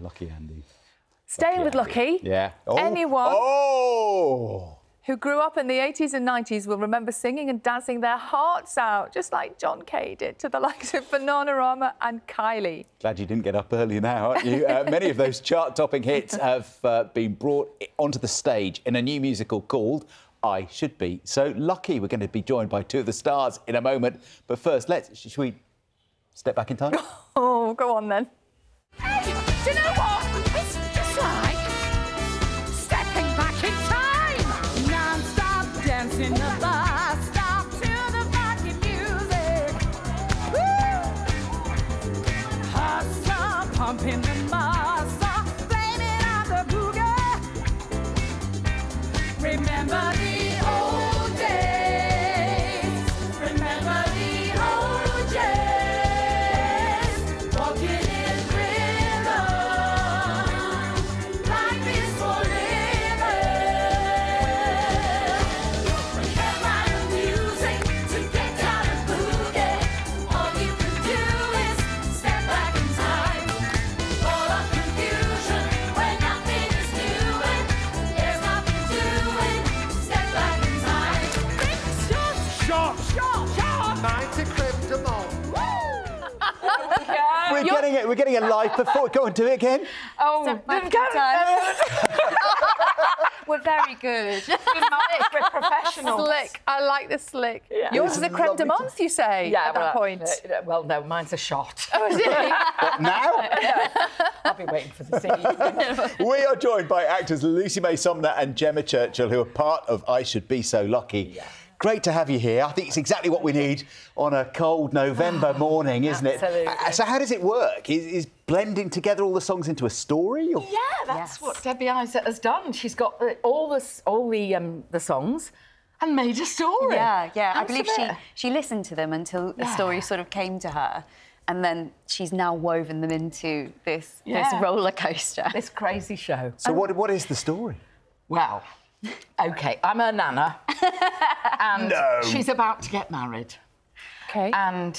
Lucky Andy. Staying with Lucky. Yeah. Anyone Oh! who grew up in the 80s and 90s will remember singing and dancing their hearts out, just like John Kay did to the likes of Bananarama and Kylie. Glad you didn't get up early now, aren't you? Many of those chart-topping hits have been brought onto the stage in a new musical called I Should Be So Lucky. We're going to be joined by two of the stars in a moment. But first, should we step back in time? Oh, go on then. Hey, do you know what? It's just like stepping back in time. Non-stop dancing the bar, stop to the funky music. Woo! Hustle, pumping the muscle, blaming on the boogie. Remember the old days. Remember the old days. Walking in rhythm. Life is for living. Come out of music to get out of boogie. All you can do is step back in time. All of confusion when nothing is new and there's nothing doing. Step back in time. Big shot. Shot. 90 Cryptomon. We're getting a live performance. Go on, do it again. Oh, We're very good. We're professionals. slick. I like the slick. Yeah. Yours It's is a creme de lovely menthe, you say, at that point. Well, no, mine's a shot. Oh, is it? What, now? I'll be waiting for the scene. We are joined by actors Lucy May Sumner and Gemma Churchill, who are part of I Should Be So Lucky. Yeah. Great to have you here. I think it's exactly what we need on a cold November morning, isn't it? Absolutely. So how does it work? Is blending together all the songs into a story? Or? Yeah, that's what Debbie Isaac has done. She's got all the songs and made a story. Yeah. I Out believe of it. she listened to them until a story sort of came to her, and then she's now woven them into this roller coaster. This crazy show. So what is the story? Well, OK, I'm her nana. And No. she's about to get married. OK. And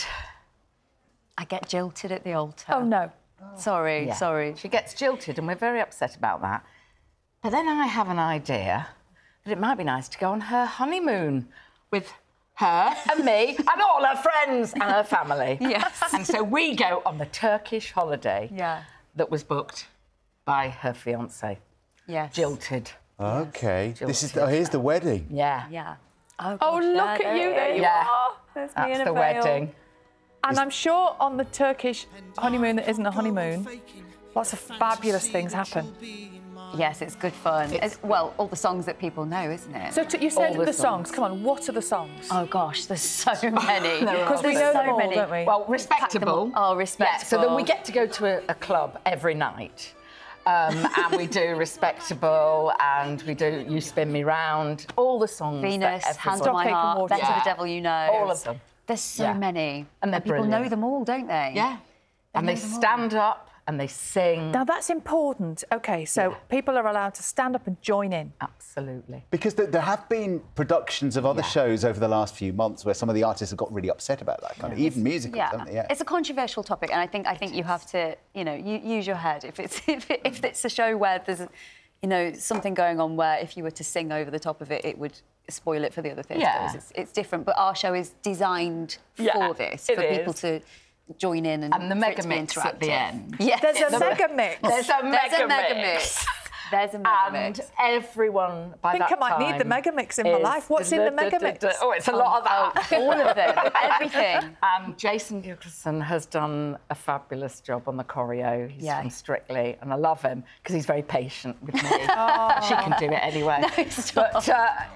I get jilted at the altar. Oh, no. Sorry. she gets jilted and we're very upset about that. But then I have an idea that it might be nice to go on her honeymoon with her and me and all her friends and her family. Yes. And so we go on the Turkish holiday that was booked by her fiancé. Yes. Jilted. OK. Here's the wedding. Yeah. Oh, look at you. There you Yeah. are. There's me That's in a the veil. wedding. And I'm sure on the Turkish honeymoon that isn't a honeymoon, lots of fabulous things happen. Yes, it's good fun. Well, all the songs that people know, isn't it? So you said All the the songs. Come on, what are the songs? Oh gosh, there's so many. Because we know them all, don't we? Well, Respectable. Oh, Respectable. Yeah, so then we get to go to a club every night. And we do Respectable and we do You Spin Me Round, all the songs. Venus, that Hands everybody- on My Stock, Ache and Heart, Water. Better Yeah. the Devil You Know. All of them. There's so Yeah. many. And they're people know brilliant. them all, don't they? Yeah. And they stand up and they sing. Now, that's important. OK, so people are allowed to stand up and join in. Absolutely. Because there have been productions of other shows over the last few months where some of the artists have got really upset about that kind of, even musicals, haven't they? Yeah. It's a controversial topic, and I think you have to, use your head. If it's a show where there's, something going on where if you were to sing over the top of it, it would spoil it for the other theatres. Yeah. It's different, but our show is designed for this, for people to join in and the for mega it to be mix at the interactive. end. Yes. There's a mega mix. There's a mega mix. There's a mega And mix. everyone by I think that I might need the time mega mix in my is life. What's in the mega mix? Oh, it's a lot of that. All of them, everything. And Jason Gilkerson has done a fabulous job on the choreo. He's from Strictly, and I love him because he's very patient with me. She can do it anyway. No, stop. But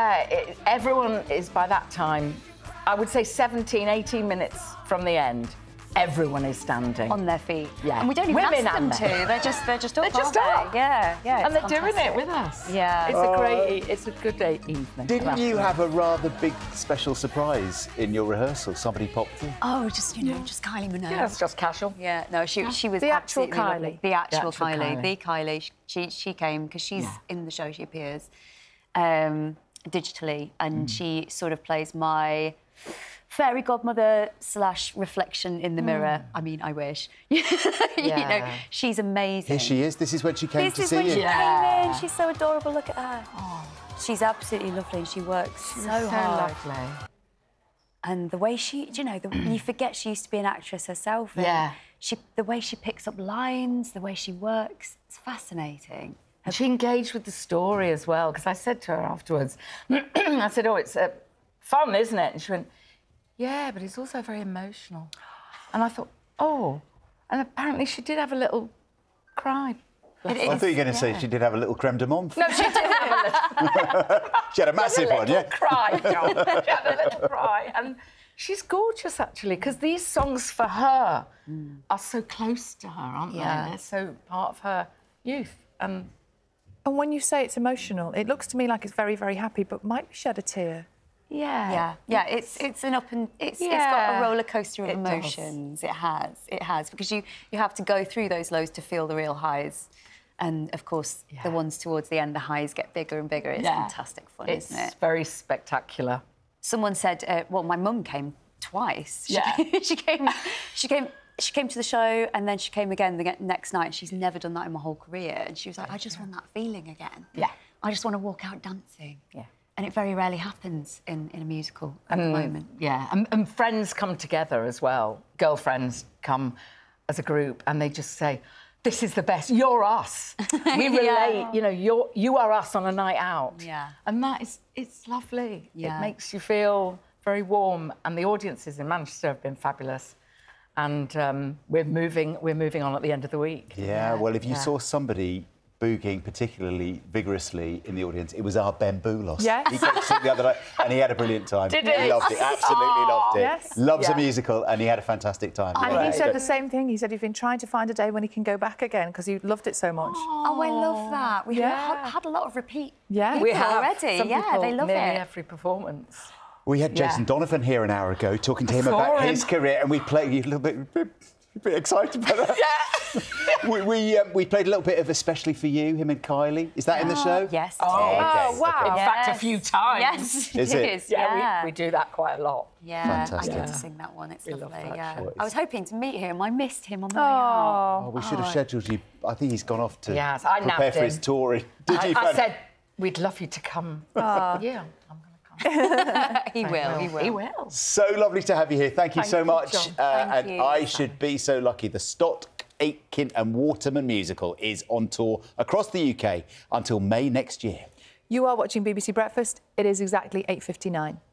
everyone is by that time, I would say 17, 18 minutes from the end. Everyone is standing On their feet. Yeah. And we don't even Women ask them and to. men. They're just up. They're just aren't up. they? Yeah. and they're it's doing it fantastic. with us. Yeah. It's a good evening. Didn't you have a rather big special surprise in your rehearsal? Somebody popped in. Oh, just Kylie Minogue. Yeah, it's just casual. Yeah, no, she was The actual absolutely lovely. Kylie. The actual actual Kylie. Kylie. The Kylie. She came because she's in the show. She appears digitally, and she sort of plays my fairy godmother / reflection in the mirror. I mean, I wish. You know, she's amazing. Here she is. This is when she came This to is see when you. she came in. She's so adorable. Look at her. She's absolutely lovely, and she works so hard. lovely. And the way she, you know, you forget she used to be an actress herself. And Yeah. the way she picks up lines, the way she works, it's fascinating. And she engaged with the story as well, because I said to her afterwards, I said, oh, it's fun, isn't it? And she went, yeah, but it's also very emotional. And I thought, oh. And apparently she did have a little cry. I thought you were going to say she did have a little creme de menthe. No, she did have a little She had a massive one, yeah? cry, John. She had a little cry. And she's gorgeous, actually, because these songs for her are so close to her, aren't they? They're so part of her youth. And when you say it's emotional, it looks to me like it's very, very happy, but might shed a tear. Yeah. It's an up and it's got Yeah. a roller coaster of It does. emotions. It has, because you have to go through those lows to feel the real highs, and of course the ones towards the end, the highs get bigger and bigger. It's fantastic fun, isn't it? it's very spectacular. Someone said, well, my mum came twice. Yeah. She came to the show, and then she came again the next night. She's never done that in my whole career, and she was like, I just want that feeling again. Yeah. I just want to walk out dancing. Yeah. And it very rarely happens in a musical at the moment. Yeah, and friends come together as well. Girlfriends come as a group, and they just say, this is the best, you're us. We relate, you know, you are us on a night out. Yeah. And it's lovely. Yeah. It makes you feel very warm, and the audiences in Manchester have been fabulous. And we're moving on at the end of the week. Yeah, well, if you saw somebody boogieing particularly vigorously in the audience, it was our Ben Boulos. Yes. He came to sing the other night and he had a brilliant time. Did he? Loved it, absolutely loved it. Yes. Loves Yeah. a musical and he had a fantastic time. And he Yeah. said the same thing. He said he's been trying to find a day when he can go back again because he loved it so much. Oh, I love that. We've had a lot of repeat Yeah. people We have already. some Yeah, people they love nearly it. every performance. We had Jason Donovan here an hour ago talking to him Saw about him. his career and we played a little bit excited about that. Yeah. we played a little bit of Especially for You, him and Kylie. Is that in the show? Yes. Oh, okay. Oh, wow. okay. In fact, a few times. Yes, Is it it? is. Yeah, we do that quite a lot. Yeah, Fantastic. I get to sing that one. It's We love lovely. that Yeah, show. I was hoping to meet him. I missed him on the way out. Oh, we should have scheduled you. I think he's gone off to Yes, I prepare nabbed for his him. touring. Did you? I said, we'd love you to come. Yeah, I'm going to come. He will. He will. He will. So lovely to have you here. Thank you Thank so you, much. John. Thank and you. I should be so lucky. The Stott, Aitken and Waterman musical is on tour across the UK until May next year. You are watching BBC Breakfast. It is exactly 8:59.